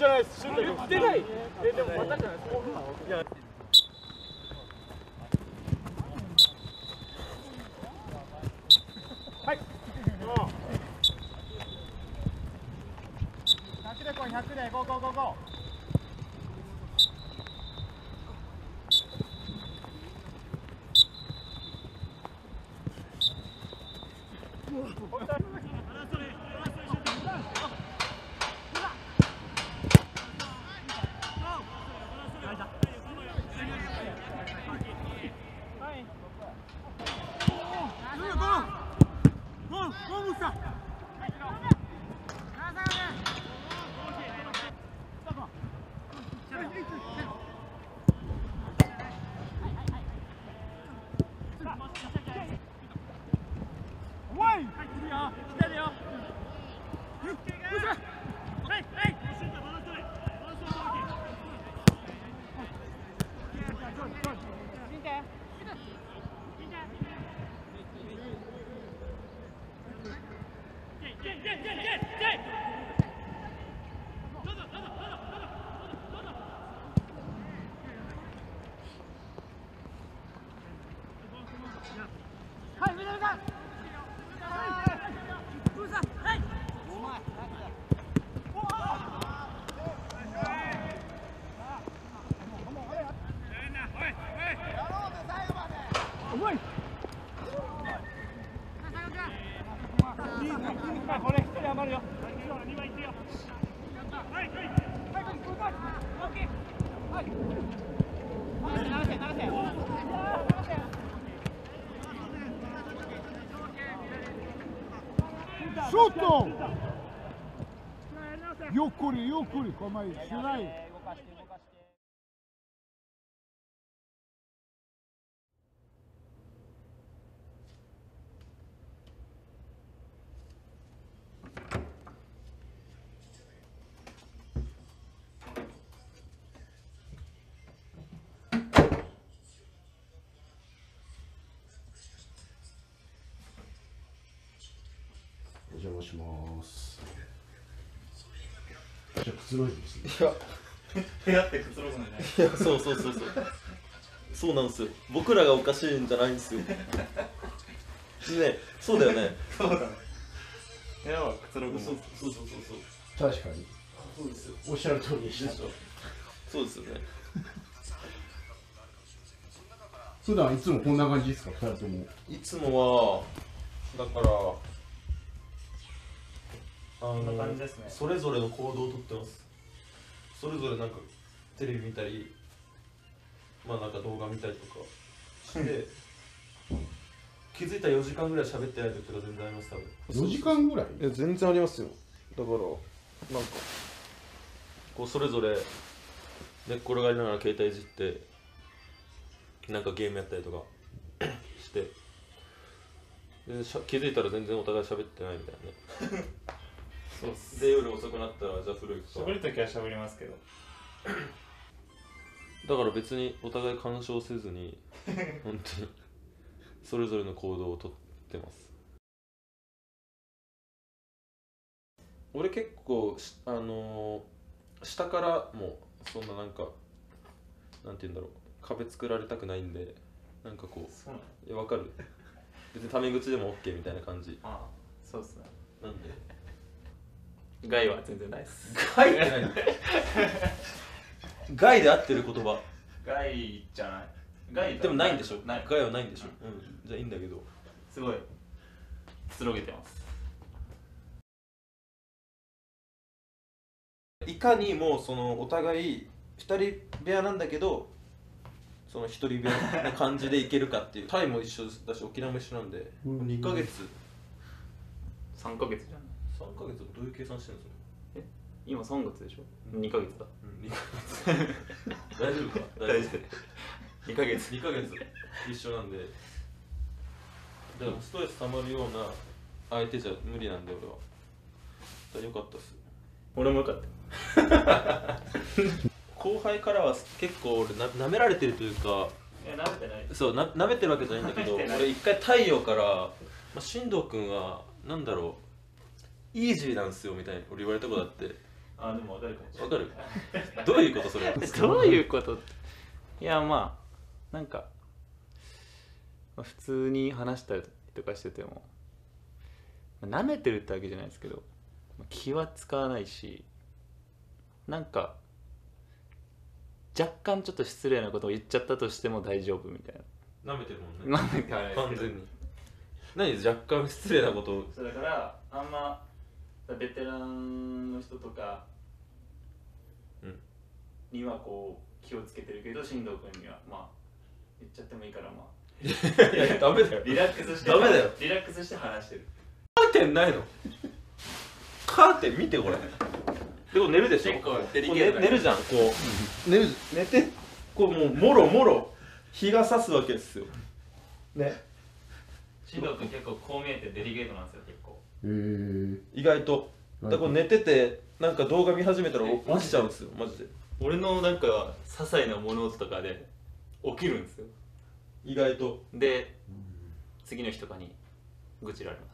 じゃないです。シュート言ってない。でもまたじゃないですか。いや。はい。100で来い、100で、ゴーゴーゴーゴー。 Šuto! Jukuri, jukuri, komaj, širaj. お邪魔します。じゃあくつろいですね。 いや、 部屋ってくつろぐんじゃない。 いや、そうなんですよ。僕らがおかしいんじゃないんですよ。ね、そうだよね。 そうだね。部屋はくつろぐ。 そう。 確かに。 そうですよ。 おっしゃる通りでした。 そうですよね。 普段いつもこんな感じですか、2人とも。 いつもはだからこんな感じですね。 それぞれの行動をとってます。それぞれなんかテレビ見たり、まあなんか動画見たりとかして気づいたら4時間ぐらい喋ってない時とか全然あります。多分 4時間ぐらい？ いや全然ありますよ。だからなんかこうそれぞれ寝っ転がりながら携帯いじってなんかゲームやったりとかしてで気づいたら全然お互い喋ってないみたいなね。 そうっす。 で夜遅くなったらじゃあ風呂行くか。 喋るときは喋りますけど。 だから別にお互い干渉せずに本当にそれぞれの行動をとってます。俺結構下からもそんななんかなんて言うんだろう、壁作られたくないんで、なんかこう、 そうなの？ いやわかる。別にタメ口でも OK みたいな感じ。 ああ、そうっすね。 なんで害は全然ないっす。 害って何？害で合ってる言葉。 害じゃない。害でもないんでしょ。 ない。 害はないんでしょ。うん。じゃあいいんだけど。 すごいくつろげてます。 いかにもそのお互い2人部屋なんだけど、その1人部屋の感じでいけるかっていう。タイも一緒だし沖縄も一緒なんで、2ヶ月 3ヶ月じゃない。 3ヶ月どういう計算してるんですか？ 今3月でしょ。2ヶ月だ。 2ヶ月大丈夫か？ 大丈夫。2ヶ月。 2ヶ月一緒なんで、だからストレス溜まるような相手じゃ無理なんで俺は。だからよかったっす。 俺もよかった。 後輩からは結構俺なめられてるというか、 いや、舐めてない。 そうなめてるわけじゃないんだけど、俺一回太陽から、進藤君はなんだろうイージーなんすよみたいに俺言われたことあって、 あ、でも分かるかもしれわかるどういうことそれはない。どういうことって。いや、まあ、なんか、普通に話したりとかしてても、舐めてるってわけじゃないですけど、気は使わないし、なんか、若干ちょっと失礼なことを言っちゃったとしても大丈夫みたい舐めてるもんねな。舐めてはないですけど。 完全に何若干失礼なことをそうだから、あんまベテランの人とかにはこう気をつけてるけど、進藤君にはまあ言っちゃってもいいから、まあいやダメだよリラックスしてダメだよリラックスして話してる。 カーテンないのカーテン見てこれでも寝るでしょ結構デリこうケートな寝るじゃんこう寝てこうもろ日が差すわけですよね。 進藤君結構こう見えてデリケートなんですよ、結構。 意外とだからこう寝ててなんか動画見始めたら起きちゃうんですよマジで。 俺のなんか些細な物音とかで起きるんですよ。 意外とで、次の日とかに愚痴られます。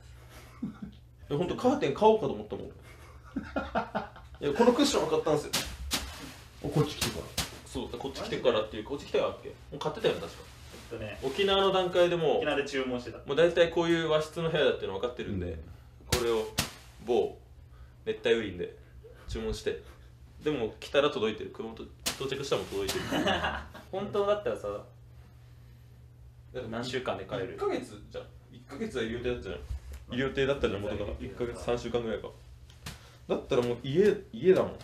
ほんとカーテン買おうかと思ったもんいやこのクッション買ったんですよ。 こっち来てからそうこっち来てからっていうこっち来てからっけもう買ってたよね確か。 ね、 沖縄の段階でも沖縄で注文してた。 もう大体こういう和室の部屋だっていうの分かってるんで、これを某熱帯雨林で注文して、でも来たら届いてる、熊本到着したらも届いてる本当だったらさ、何週間で帰る 1ヶ月じゃん、1ヶ月は医療艇だったじゃん、医療艇だったじゃん元から1ヶ月3週間ぐらいかだったらもう家だもん。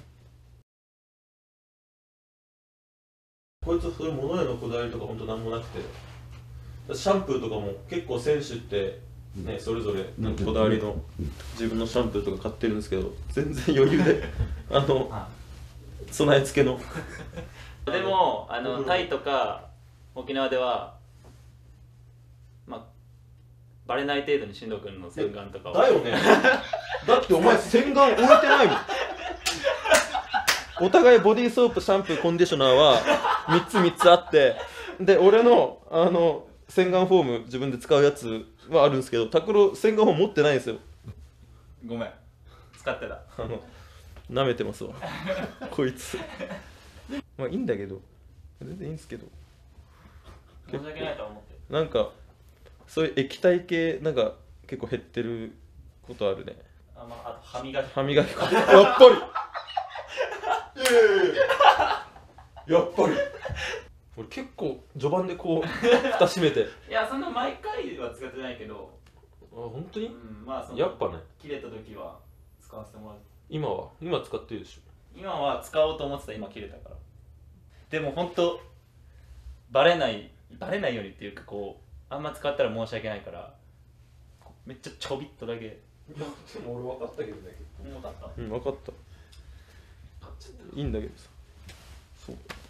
こいつそういう物へのこだわりとか本当なんもなくて、シャンプーとかも結構選手ってねそれぞれなんかこだわりの自分のシャンプーとか買ってるんですけど、全然余裕で備え付けのでもタイとか沖縄ではまあバレない程度に進藤君の洗顔とかをだよねだってお前洗顔置いてないもんお互いボディーソープ、シャンプー、コンディショナーは3つあって、で俺の洗顔フォーム自分で使うやつはあるんですけど、拓郎洗顔フォーム持ってないんですよ。 ごめん、使ってた。 舐めてますわこいつまあいいんだけど、全然いいんですけど、 申し訳ないと思って。 なんかそういう液体系なんか結構減ってることあるね。 あと歯磨きやっぱりやっぱり俺結構序盤でこう蓋閉めていや、そんな毎回は使ってないけど、 本当に、 まあそのやっぱね切れた時は使わせてもらう。 今使ってるでし今は使おうと思ってた、今切れたから。でも本当バレないようにっていうか、こうあんま使ったら申し訳ないから、めっちゃちょびっとだけ。 ょ。いやでも俺分かったけどね。 重かった。 分かったいいんだけどさ。そう